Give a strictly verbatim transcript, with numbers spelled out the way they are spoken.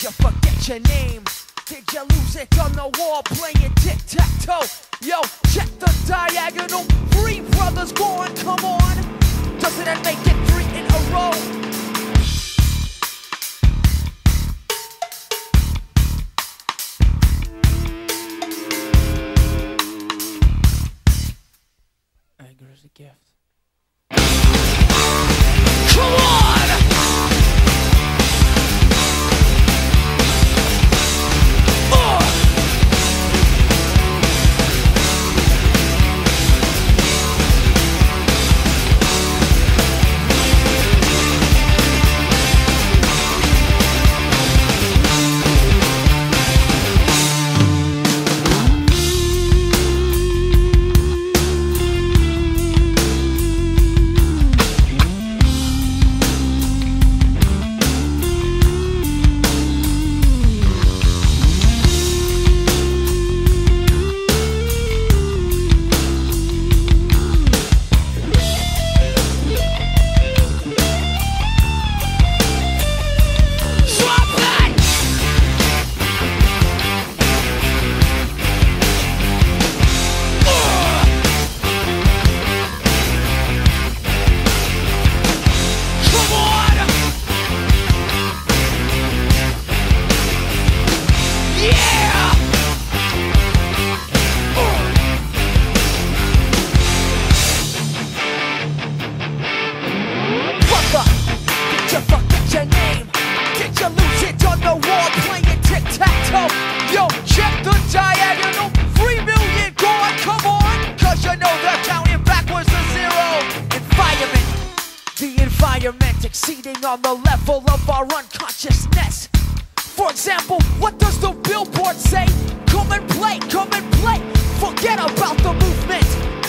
you forget your name? Did you lose it on the wall playing tic-tac-toe? Yo, check the diagonal. Three brothers gone, come on. Doesn't that make it three in a row? Anger is a gift. Come on! Yo, check the diagonal. Three million gone, come on. Cause you know they're counting backwards to zero. Environment, the environment exceeding on the level of our unconsciousness. For example, what does the billboard say? Come and play, come and play. Forget about the movement.